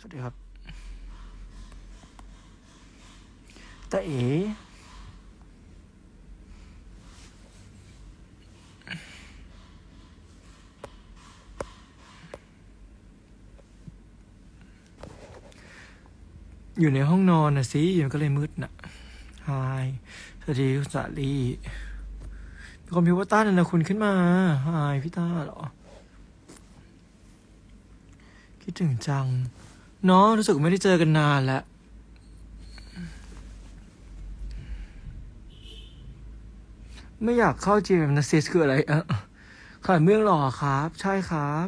สวัสดีครับตาเอ๋อยู่ในห้องนอนนะสิมันก็เลยมืดนะฮายสวัสดีคุณสาลีมีคอมพิวเตอร์นะคุณขึ้นมาฮายพี่ต้าเหรอคิดถึงจังเนาะรู้สึกไม่ได้เจอกันนานแล้วไม่อยากเข้าจีมนัสซิสคืออะไรขายเมืองหล่อครับใช่ครับ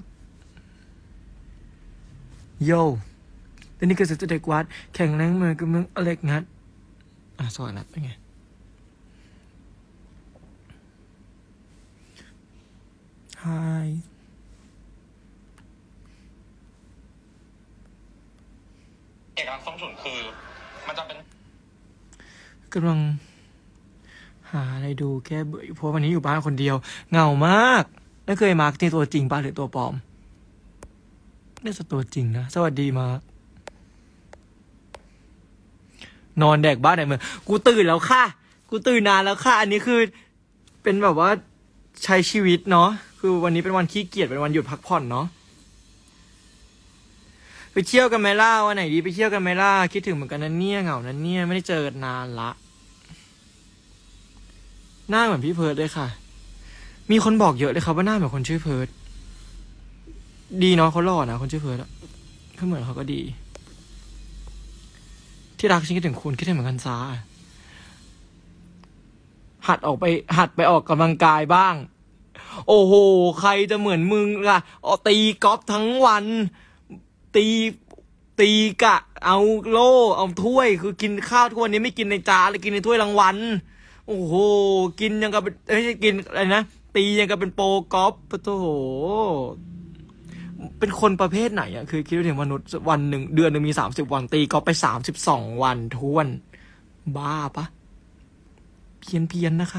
โย่แต่นี่คือสุดเด็กวัดแข่งแรงมือกับเมืองอเล็กงัดสอนนัดเป็นไงฮายเอกลักษณ์ส้มฉุนคือมันจะเป็นกำลังหาอะไรดูแก้เบื่อเพราะวันนี้อยู่บ้านคนเดียวเหงามากไม่เคยมาร์กที่ตัวจริงป่ะหรือตัวปลอมนี่จะตัวจริงนะสวัสดีมาร์กนอนแดกบ้านไหนเมืองกูตื่นแล้วค่ะกูตื่นนานแล้วค่ะอันนี้คือเป็นแบบว่าใช้ชีวิตเนาะคือวันนี้เป็นวันขี้เกียจเป็นวันหยุดพักผ่อนเนาะไปเที่ยวกันไหมล่ะวันไหนดีไปเที่ยวกันไหมล่ะคิดถึงเหมือนกันนะเนี่ยเหงานะเนี่ยไม่ได้เจอกันนานละหน้าเหมือนพี่เพิร์ดเลยค่ะมีคนบอกเยอะเลยครับว่าหน้าเหมือนคนชื่อเพิร์ดดีเนาะเขาหล่อนะคนชื่อเพิร์ดอะเขาเหมือนเขาก็ดีที่รักฉันคิดถึงคุณคิดถึงเหมือนกันซ่าหัดไปออกกำลังกายบ้างโอ้โหใครจะเหมือนมึงล่ะตีกอล์ฟทั้งวันตีกะเอาโล่เอาถ้วยคือกินข้าวทุกวันนี้ไม่กินในจานเลยกินในถ้วยรางวัลโอ้โหกินยังกับเป็นไม่ใช่กินอะไรนะตียังกับเป็นโปรกอล์ฟปะโถเป็นคนประเภทไหนอะคือคิดถึงมนุษย์วันหนึ่งเดือนหนึ่งมี30 วันตีกอล์ฟไป32 วันท้วนบ้าปะเพี้ยนนะคะ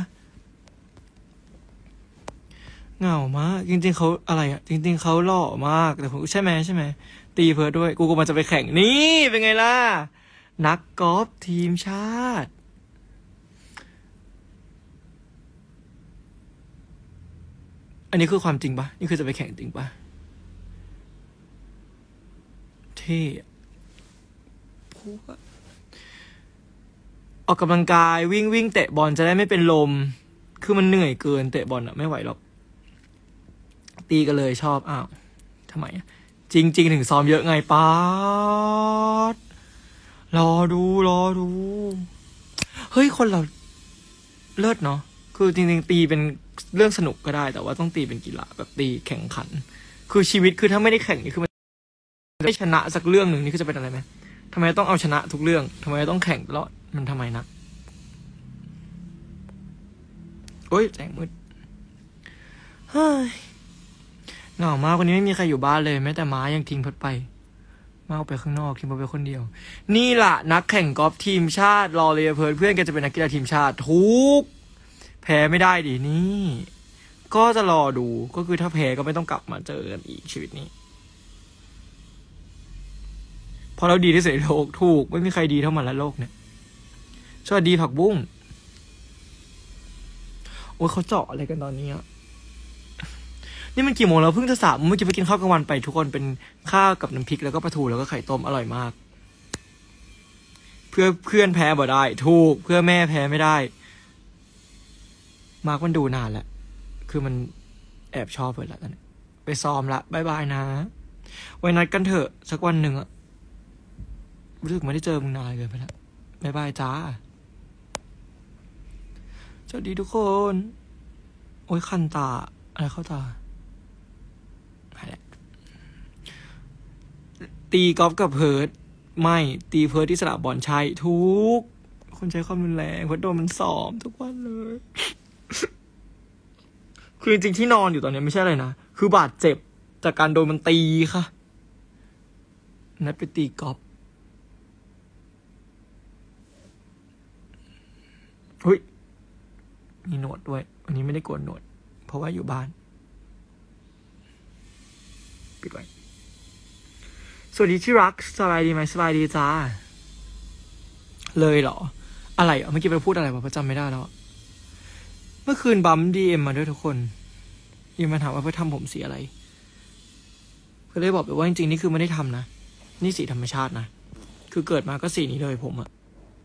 เหงามากจริงๆเขาอะไรอะจริงๆเขาหล่อมากแต่ผมใช่ไหมตีเพิร์ดด้วยกูมันจะไปแข่งนี่เป็นไงล่ะนักกอล์ฟทีมชาติอันนี้คือความจริงปะนี่คือจะไปแข่งจริงปะเท่พวกออกกำลังกายวิ่งเตะบอลจะได้ไม่เป็นลมคือมันเหนื่อยเกินเตะบอลอะไม่ไหวหรอกตีกันเลยชอบอ้าวทำไมจริงถึงซ้อมเยอะไงป๊าดรอดูเฮ้ยคนเราเลิศเนาะคือจริงๆตีเป็นเรื่องสนุกก็ได้แต่ว่าต้องตีเป็นกีฬาแบบตีแข่งขันคือชีวิตคือถ้าไม่ได้แข่งนี่คือมันไม่ชนะสักเรื่องหนึ่งนี่คือจะเป็นอะไรไหมทำไมต้องเอาชนะทุกเรื่องทำไมต้องแข่งตลอดมันทำไมนะโอ้ยแสงมืดเฮ้ยเหงามากวันนี้ไม่มีใครอยู่บ้านเลยแม้แต่ม้ายังทิ้งเพิร์ดไปม้าออกไปข้างนอกทิ้งเพิร์ดไปคนเดียวนี่ล่ะนักแข่งกอล์ฟทีมชาติรอเลยเพิร์ดเพื่อนแกจะเป็นนักกีฬาทีมชาติทุกแพ้ไม่ได้ดินี่ก็จะรอดูก็คือถ้าแพ้ก็ไม่ต้องกลับมาเจอกันอีกชีวิตนี้พอเราดีที่สุดในโลกถูกไม่มีใครดีเท่ามันละโลกเนี่ยสวัสดีผักบุ้งโอ้ยเขาเจาะอะไรกันตอนนี้นี่มันกี่โมงแล้วเพิ่งจะ3 เมื่อกี้ไปกินข้าวกลางวันไปทุกคนเป็นข้าวกับน้ำพริกแล้วก็ปลาทูแล้วก็ไข่ต้มอร่อยมากเพื่อนแพ้บ่ได้ถูกเพื่อแม่แพ้ไม่ได้มาร์กมันดูนานแล้วคือมันแอบชอบเลยละตอนนี้ไปซ้อมละบายบายนะไว้นัดกันเถอะสักวันหนึ่งอะรู้สึกไม่ได้เจอมึงนานเกินไปแล้วบายบายจ้าสวัสดีทุกคนโอ้ยคันตาอะไรเข้าตาหายแล้วตีกอล์ฟกับเพิร์ดไม่ตีเพิร์ดที่สนามบอลใช่ทุกคนใช้ความรุนแรงเพราะโดนมันซ้อมทุกวันเลยคือจริงๆที่นอนอยู่ตอนนี้ไม่ใช่อะไรนะคือบาดเจ็บจากการโดนมันตีค่ะนัดไปตีกอล์ฟเฮ้ยมีหนวดด้วยวันนี้ไม่ได้โกนหนวดเพราะว่าอยู่บ้านปิดไว้สวัสดีที่รักสบายดีไหมสบายดีจ้าเลยเหรออะไรเมื่อกี้ไปพูดอะไรวะจำไม่ได้แล้วเมื่อคืนบัมดีเอ็มมาด้วยทุกคนยังมาถามว่าเพื่อทำผมสีอะไรก็เลยบอกไปว่าจริงๆนี่คือไม่ได้ทำนะนี่สีธรรมชาตินะคือเกิดมาก็สีนี้เลยผมอะ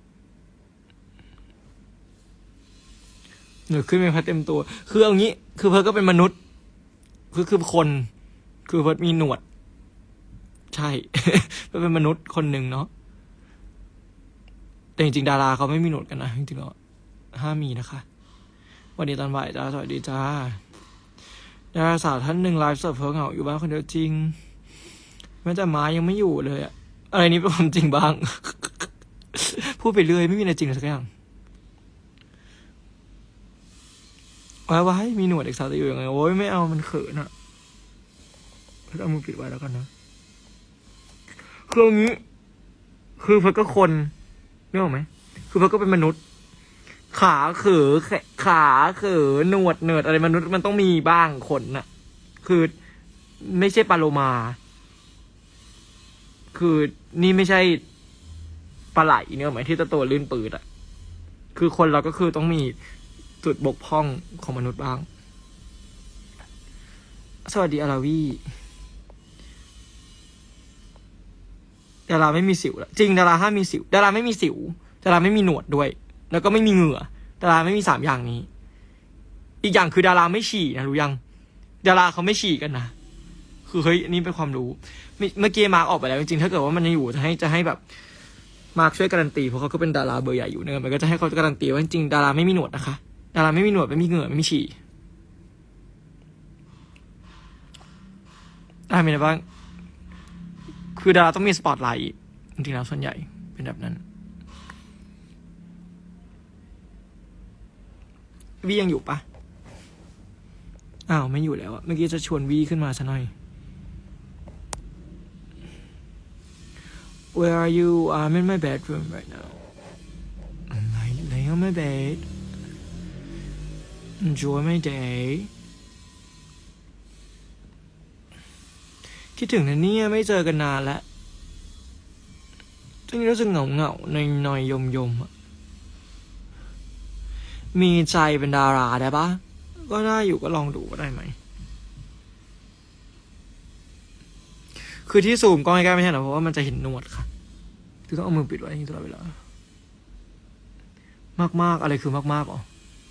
หนูขึ้นไปพัดเต็มตัวคือเอางี้คือเพิร์ทก็เป็นมนุษย์คือคนคือเพิร์ทมีหนวดใช่ เพิร์ทเป็นมนุษย์คนหนึ่งเนาะแต่จริงๆดาราเขาไม่มีหนวดกันนะจริงๆแล้วห้ามมีนะคะวันนี้ตอนบ่ายจ้าสวัสดีจ้าดาราสาวท่านหนึ่งไลฟ์สดเพิร์ทเหงาอยู่บ้านคนเดียวจริงแม้แต่ม้ายังไม่อยู่เลยอะอะไรนี้เป็นความจริงบ้าง พูดไปเรื่อยไม่มีอะไรจริงเลยสักอย่างว่าให้มีหนวดเด็กสาวจะอยู่ยังไงโอ้ยไม่เอามันเขินอะเอามือปิดไว้แล้วกันนะคืออย่างนี้คือเพิร์ทก็คนนึกออกไหมคือเพิร์ทก็เป็นมนุษย์ขาเขือหนวดเนิร์ดอะไรมนุษย์มันต้องมีบ้างขนน่ะคือไม่ใช่ปลาโลมาคือนี่ไม่ใช่ปลาไหลเนี่ยหมายที่ตัวลื่นปืดอ่ะคือคนเราก็คือต้องมีจุดบกพร่องของมนุษย์บ้างสวัสดีอาราวีดาราไม่มีสิวแล้วจริงดาราห้ามมีสิวดาราไม่มีสิวดาราไม่มีหนวดด้วยแล้วก็ไม่มีเหงื่อดาราไม่มี3อย่างนี้อีกอย่างคือดาราไม่ฉี่นะรู้ยังดาราเขาไม่ฉี่กันนะคือเฮ้ยอันนี้เป็นความรู้เมื่อกี้มาร์กออกไปแล้วจริงๆถ้าเกิดว่ามันยังอยู่จะให้แบบมาร์กช่วยการันตีเพราะเขาก็เป็นดาราเบอร์ใหญ่อยู่เนอะมันก็จะให้เขาการันตีว่าจริงๆดาราไม่มีหนวดนะคะดาราไม่มีหนวดไม่มีเหงื่อไม่มีฉี่มีอะไรบ้างคือดาราต้องมีสปอตไลท์จริงๆแล้วส่วนใหญ่เป็นแบบนั้นวียังอยู่ปะอ้าวไม่อยู่แล้วอะเมื่อกี้จะชวนวีขึ้นมาซะหน่อย Where are you? I'm in my bedroom right now. I'm laying on my bed. Enjoy my day. คิดถึงนะเนี่ยไม่เจอกันนานแล้วช่วงนี้รู้สึกเหงาหน่อยยมอะมีใจเป็นดาราได้ปะก็ได้อยู่ก็ลองดูก็ได้ไหมคือที่ซูมกล้องใกล้ๆไม่ใช่หรอเพราะว่ามันจะเห็นหนวดค่ะคือต้องเอามือปิดไว้ตลอดเวลามากๆอะไรคือมากๆอ๋อ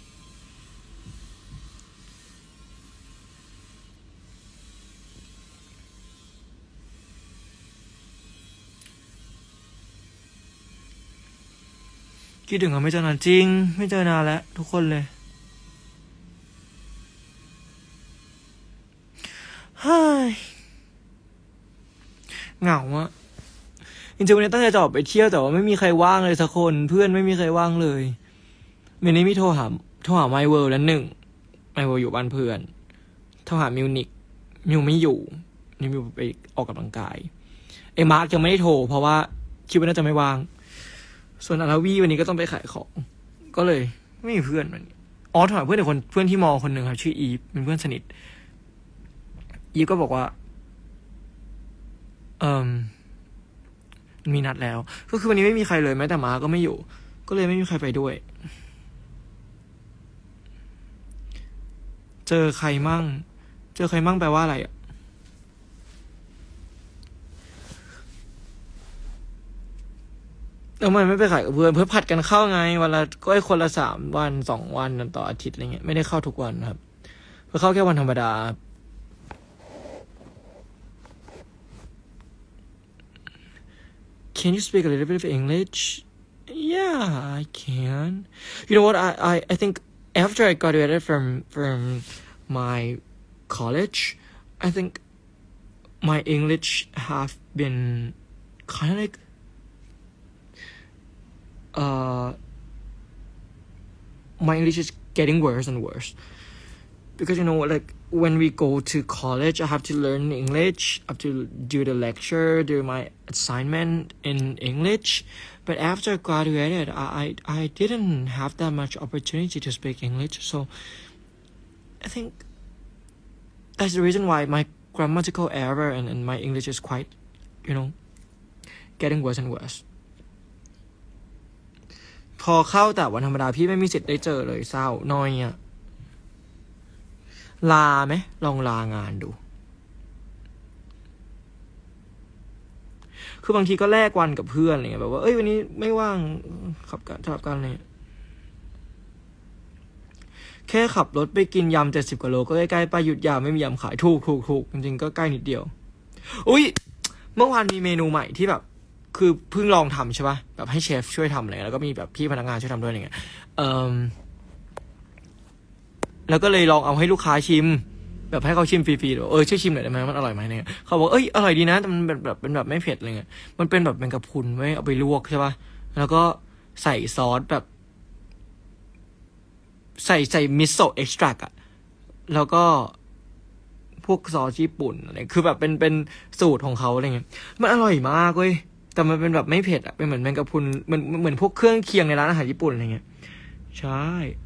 คิดถึงเขาไม่เจอนานจริงไม่เจอนานแล้วทุกคนเลยเฮ้ยเหงาอะจริงๆวันนี้ตั้งใจจะออกไปเที่ยวแต่ว่าไม่มีใครว่างเลยสักคนเพื่อนไม่มีใครว่างเลยเมื่อนี้มีโทรหาไมเวิร์แล้ว1ไมเวิร์อยู่บ้านเพื่อนโทรหามิวนิกมิวไม่อยู่นี่มิวไปออกกำลังกายมาร์กยังไม่ได้โทรเพราะว่าคิดว่าน่าจะไม่ว่างส่วนอาราวีวันนี้ก็ต้องไปขายของก็เลยไม่มีเพื่อนวันนี้อ๋อถามเพื่อนที่มอคนหนึ่งครับชื่ออีฟเป็นเพื่อนสนิทอีฟก็บอกว่ามีนัดแล้วก็คือวันนี้ไม่มีใครเลยแม้แต่มาก็ไม่อยู่ก็เลยไม่มีใครไปด้วยเจอใครมั่งแปลว่าอะไรอะแล้วมันไม่ไปขายกับเพื่อนผัดกันเข้าไงวันละก็คนละ3 วัน 2 วันต่ออาทิตย์อะไรเงี้ยไม่ได้เข้าทุกวันครับเพื่อเข้าแค่วันธรรมดาCan you speak a little bit of English? Yeah, I can. You know what? I think after I graduated from my college, I think my English have been kind of like my English is getting worse and worse because like when we go to college I have to learn English, I have to do the lecture, do my assignment in English, but after I graduated I didn't have that much opportunity to speak English, so I think that's the reason why my grammatical error and my English is quite you know getting worse and worse พอเข้าแต่วันธรรมดาพี่ไม่มีสิทธิ์ได้เจอเลยเศร้าน้อยอ่ะลาไหมลองลางานดูคือบางทีก็แลกวันกับเพื่อนอะไรเงี้ยแบบว่าเอ้ยวันนี้ไม่ว่างขับกันสลับกันเลยแค่ขับรถไปกินยำ70 กว่าโลก็ใกล้ๆป้าหยุดยาไม่มียำขายถูกจริงๆก็ใกล้นิดเดียวอุ้ยเมื่อวานมีเมนูใหม่ที่แบบคือเพิ่งลองทำใช่ป่ะแบบให้เชฟช่วยทำอะไรแล้วก็มีแบบพี่พนักงานช่วยทำด้วยอะไรเงี้ยแล้วก็เลยลองเอาให้ลูกค้าชิมแบบให้เขาชิมฟรีๆช่วยชิมหน่อยได้ไหมมันอร่อยไหมเนี่ยเขาบอกอร่อยดีนะแต่มันเป็นแบบไม่เผ็ดอะไรเงี้ยมันเป็นแบบแมงกะพรุนไว้เอาไปลวกใช่ป่ะแล้วก็ใส่ซอสแบบใส่มิโซะเอ็กซ์ตรักอะแล้วก็พวกซอสญี่ปุ่นอะไรคือแบบเป็นสูตรของเขาอะไรเงี้ยมันอร่อยมากเว้ยแต่มันเป็นแบบไม่เผ็ดอะเป็นเหมือนแมงกะพรุนเหมือนพวกเครื่องเคียงในร้านอาหารญี่ปุ่นอะไรเงี้ยใช่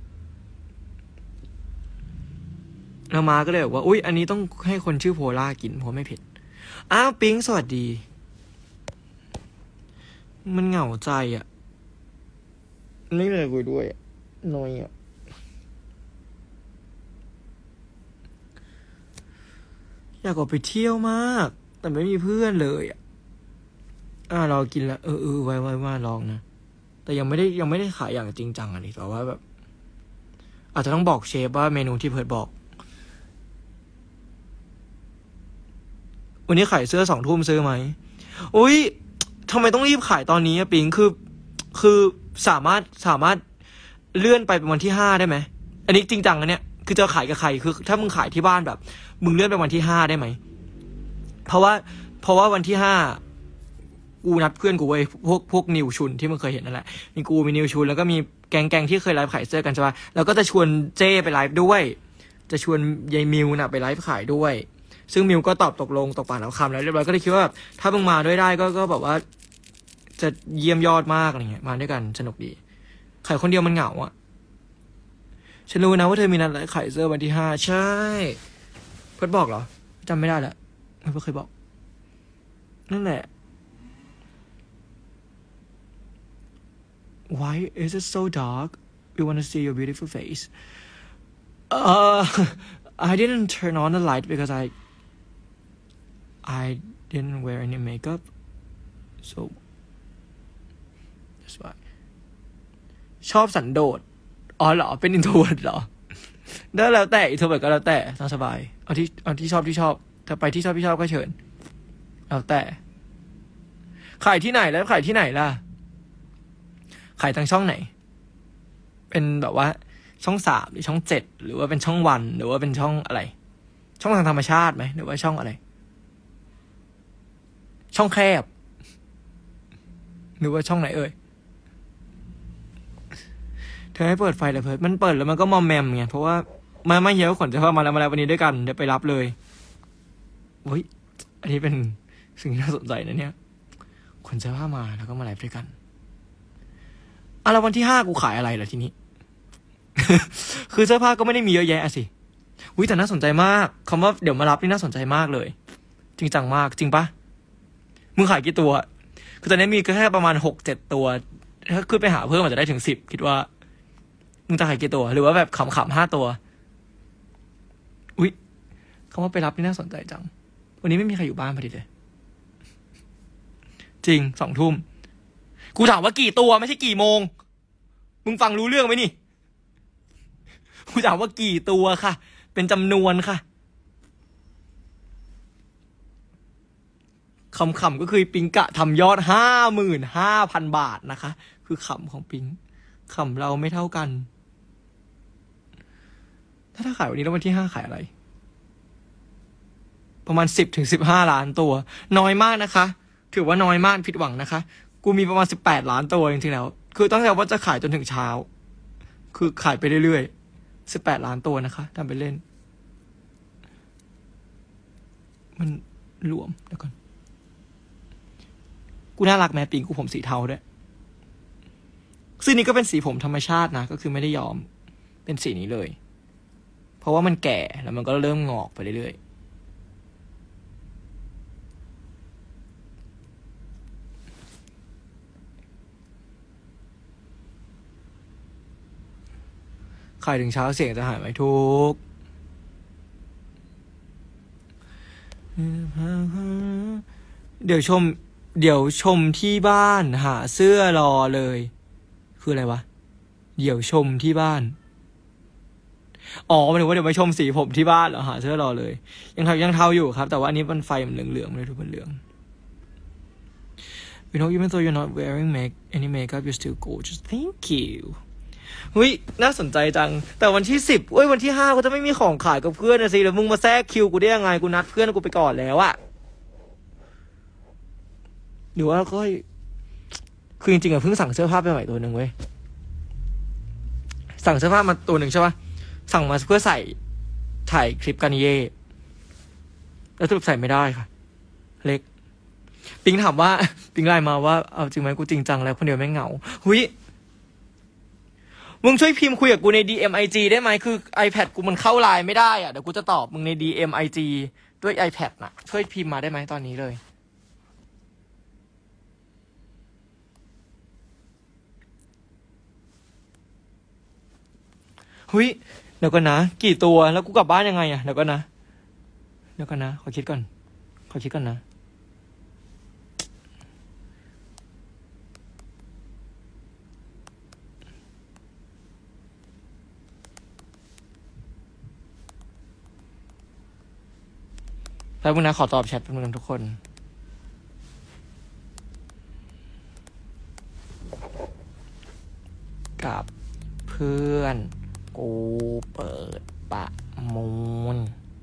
แล้วมาก็เลยบอกว่าอุ๊ยอันนี้ต้องให้คนชื่อโพล่ากินเพราะไม่เผ็ดอ้าวปิ๊งสวัสดีมันเหงาใจอะไม่เลยคุยด้วยน้อยอะอยากออกไปเที่ยวมากแต่ไม่มีเพื่อนเลยเรากินแล้วไว้ว่าลองนะแต่ยังไม่ได้ขายอย่างจริงจังอะไรแต่ว่าแบบอาจจะต้องบอกเชฟว่าเมนูที่เพิร์ดบอกวันนี้ขายเสื้อ2 ทุ่มซื้อไหมอุ๊ยทำไมต้องรีบขายตอนนี้อะปิงคือสามารถเลื่อนไปเป็นวันที่5ได้ไหมอันนี้จริงจังนะเนี่ยคือจะขายกับใครคือถ้ามึงขายที่บ้านแบบมึงเลื่อนไปวันที่5ได้ไหมเพราะว่าวันที่5กูนัดเพื่อนกูไว้พวกนิวชุนที่มึงเคยเห็นนั่นแหละมีกูมีนิวชุนแล้วก็มีแกงที่เคยไลฟ์ขายเสื้อกันใช่ป่ะแล้วก็จะชวนเจ้ไปไลฟ์ด้วยจะชวนยายมิวน่ะไปไลฟ์ขายด้วยซึ่งมิวก็ตอบตกลงตกปากรับคำแล้วเรียบร้อยก็เลยคิดว่าแบบถ้ามึงมาด้วยได้ก็แบบว่าจะเยี่ยมยอดมากอะไรเงี้ยมาด้วยกันสนุกดีขายคนเดียวมันเหงาอ่ะฉันรู้นะว่าเธอมีนัดขายเสื้อวันที่5ใช่เพื่อนบอกเหรอจำไม่ได้ละไม่เคยบอกนั่นแหละ Why is it so dark? We want to see your beautiful face. I didn't turn on the light because I didn't wear any makeup, so that's why. ชอบสันโดษเหรอเป็น introvert เหรอได้แล้วแต่ introvert ก็แล้วแต่ตามสบายเอาที่ชอบถ้าไปที่ชอบก็เชิญแล้วแต่ขายที่ไหนแล้วขายที่ไหนล่ะขายทางช่องไหนเป็นแบบว่าช่อง3หรือช่อง7หรือว่าเป็นช่องวันหรือว่าเป็นช่องอะไรช่องทางธรรมชาติไหมหรือว่าช่องอะไรช่องแคบหรือว่าช่องไหนเอ่ยเธอให้เปิดไฟเลยเพิร์ดมันเปิดแล้วมันก็มอมแมมไงเพราะว่าไม่เยอะขนจะเข้ามาแล้ววันนี้ด้วยกันเดี๋ยวไปรับเลยโอ้ยอันนี้เป็นสิ่งที่น่าสนใจนะเนี่ยขนเสื้อผ้ามาแล้วก็มาไลฟ์ด้วยกันแล้ววันที่5กูขายอะไรล่ะทีนี้ คือเสื้อผ้าก็ไม่ได้มีเยอะแยะสิแต่น่าสนใจมากคำว่าเดี๋ยวมารับนี่น่าสนใจมากเลยจริงจังมากจริงปะมึงขายกี่ตัวคือตอนนี้มีแค่ประมาณ 6-7 ตัวถ้าขึ้นไปหาเพิ่มอาจจะได้ถึง10คิดว่ามึงจะขายกี่ตัวหรือว่าแบบขำๆ5 ตัวคำว่าไปรับนี่น่าสนใจจังวันนี้ไม่มีใครอยู่บ้านพอดีเลยจริง2 ทุ่มกูถามว่ากี่ตัวไม่ใช่กี่โมงมึงฟังรู้เรื่องไหมนี่กูถามว่ากี่ตัวค่ะเป็นจำนวนค่ะคำก็คือปิงกะทำยอด 55,000 บาทนะคะคือคำของปิงคำเราไม่เท่ากันถ้าขายวันนี้แล้ววันที่5ขายอะไรประมาณ10-15 ล้านตัวน้อยมากนะคะถือว่าน้อยมากผิดหวังนะคะกูมีประมาณ18 ล้านตัวจริงๆแล้วคือตั้งใจว่าจะขายจนถึงเช้าคือขายไปเรื่อยๆ18 ล้านตัวนะคะทำไปเล่นมันรวมเดี๋ยวก่อนกูน่ารักแม่ปิงกูผมสีเทาด้วยซึ่งนี้ก็เป็นสีผมธรรมชาตินะก็คือไม่ได้ยอมเป็นสีนี้เลยเพราะว่ามันแก่แล้วมันก็เริ่มงอกไปเรื่อยๆขายถึงเช้าเสียงจะหายไหมทุกเดี๋ยวชมที่บ้านหาเสื้อรอเลยคืออะไรวะเดี๋ยวชมที่บ้านอ๋อหมายถึงว่าเดี๋ยวมาชมสีผมที่บ้านเหรอหาเสื้อรอเลยยังเทาอยู่ครับแต่ว่าอันนี้มันไฟมันเหลืองๆเลยทุกคนเหลือง You know even though you're not wearing any makeup you're still gorgeous thank you เฮ้ยน่าสนใจจังแต่วันที่10วันที่5กูจะไม่มีของขายกับเพื่อนนะสิแล้วมึงมาแทรกคิวกูได้ยังไงกูนัดเพื่อนกูไปก่อนแล้วอะหรือว่าก็คือจริงๆอะเพิ่งสั่งเสื้อผ้าไปใหม่ตัวหนึ่งเว้ยสั่งเสื้อผ้ามาตัวหนึ่งใช่ปะสั่งมาเพื่อใส่ถ่ายคลิปกันเย่แล้วสรุปใส่ไม่ได้ค่ะเล็กปิงถามว่าปิงไลน์มาว่าเอาจริงไหมกูจริงจังแล้วคนเดียวไม่เหงาหุยมึงช่วยพิมพ์คุยกับกูใน DM IG ได้ไหมคือ iPad กูมันเข้าไลน์ไม่ได้อะเดี๋ยวกูจะตอบมึงใน DM IG ด้วย iPad น่ะช่วยพิมพ์มาได้ไหมตอนนี้เลยหุยเดี๋ยวก่อนนะกี่ตัวแล้วกูกลับบ้านยังไงอะเดี๋ยวก่อนนะขอคิดก่อนนะแล้วมึงนะขอตอบแชทเป็นมึงทุกคนกับเพื่อนกูเปิดประมูล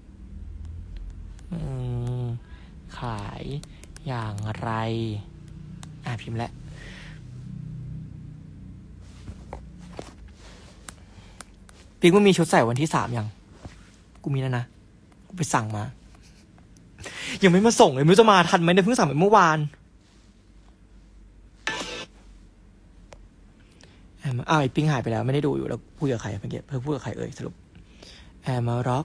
ขายอย่างไรพิมพ์แล้วปิ๊กมันมีชุดใส่วันที่3ยังกูมีแล้วนะกูไปสั่งมายังไม่มาส่งเลยไม่รู้จะมาทันไหมเนี่ยเพิ่งสั่งไปเมื่อวานไอ้ปิ๊งหายไปแล้วไม่ได้ดูอยู่แล้วพูดกับใครเมื่อกี้พูดกับใครสรุป I'm a rock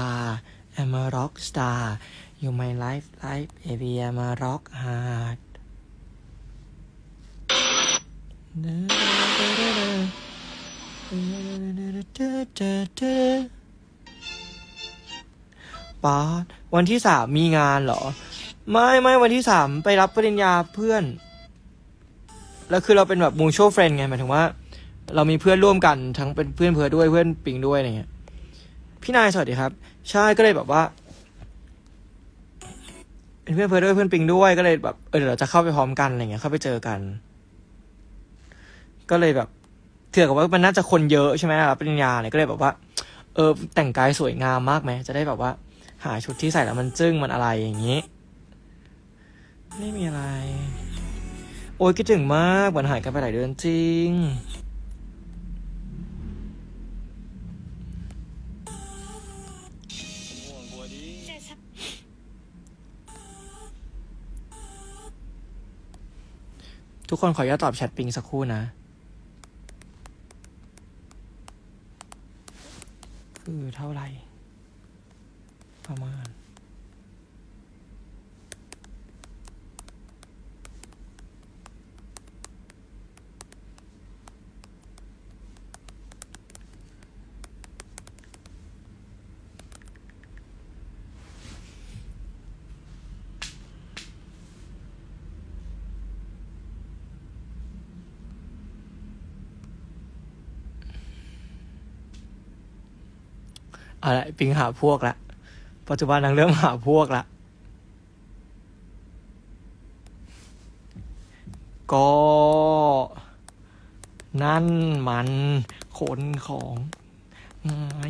star you my life baby I'm a rock hard ป๊าวันที่3มีงานเหรอไม่วันที่3ไปรับปริญญาเพื่อนแล้วคือเราเป็นแบบ mutual friend ไงหมายถึงว่าเรามีเพื่อนร่วมกันทั้งเป็นเพื่อนเพื่อด้วยเพื่อนปิงด้วยอะไรเงี้ยพี่นายสวัสดีครับใช่ก็เลยแบบว่าเป็นเพื่อนเพื่อด้วยเพื่อนปิงด้วยก็เลยแบบเดี๋ยวเราจะเข้าไปพร้อมกันอะไรเงี้ยเข้าไปเจอกันก็เลยแบบเถื่อกับว่ามันน่าจะคนเยอะใช่ไหมรับปริญญาเนี่ยก็เลยแบบว่าแต่งกายสวยงามมากไหมจะได้แบบว่าหาชุดที่ใส่แล้วมันจึ้งมันอะไรอย่างนี้ไม่มีอะไรโอ้ยคิดถึงมากเหมือนหายกันไปหลายเดือนจริงทุกคนขออนุญาตตอบแชทปิงสักครู่นะคือเท่าไหร่ประมาณอะไรปิงหาพวกละปัจจุบันนางเริ่มหาพวกละก็นั่นมันขนของไง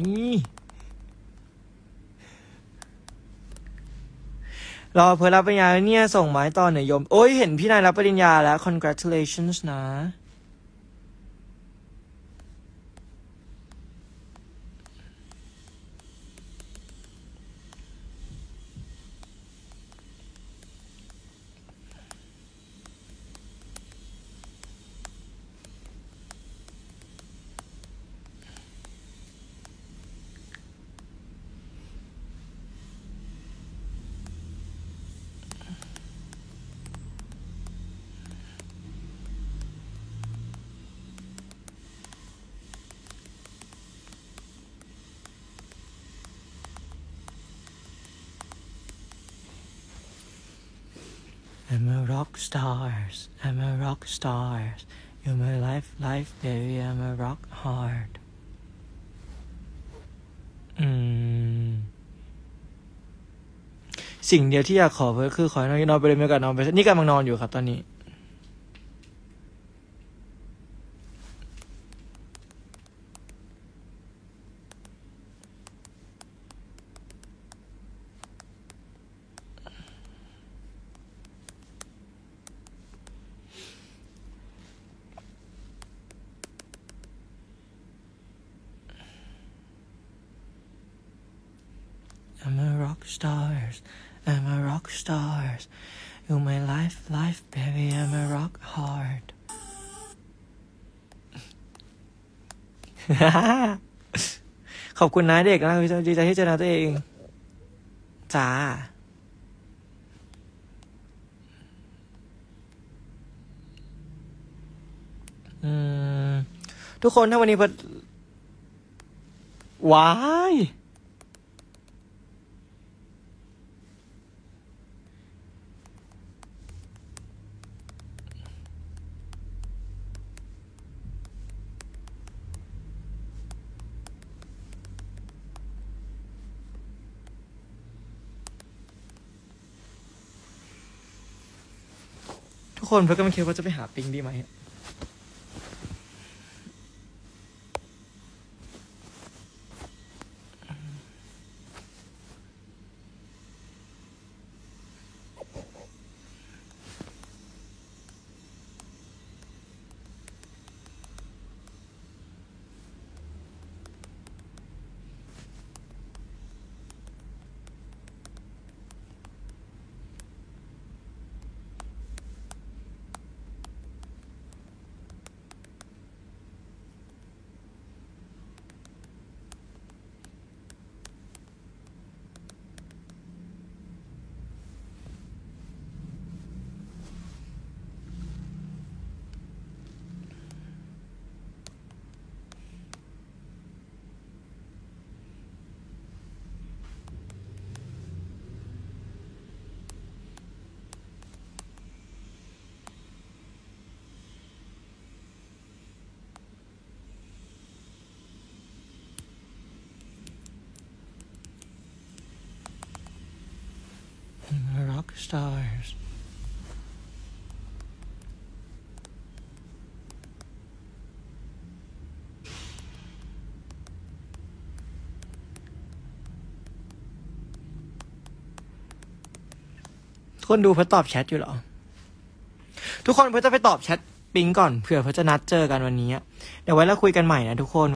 รอเพื่อรับปริญญาเนี่ยส่งไม้ต่อหน่อยโยมโอ้ยเห็นพี่นายรับปริญญาแล้ว congratulations นะ I'm a rock stars I'm a rock stars You're my life baby I'm a rock hard สิ่งเดียวที่อยากขอเพื่อคือขอให้นอนไปเลยไม่กันนอนไปนี่กำลังนอนอยู่ครับตอนนี้I'm a rock stars I'm a rock stars You're my life baby I'm a rock hard ขอบคุณนะเด็กนะดีใจที่เจอตัวเองจ้าทุกคนถ้าวันนี้ว้ายทุกคนเพื่อนก็ไม่คิดว่าจะไปหาปิงดีไหมRock stars ทุกคนดูเพื่อตอบแชทอยู่เหรอทุกคนเพื่อจะไปตอบแชทปิงก่อนเผื่อเพื่อจะนัดเจอกันวันนี้เดี๋ยวไว้เราคุยกันใหม่นะทุกคน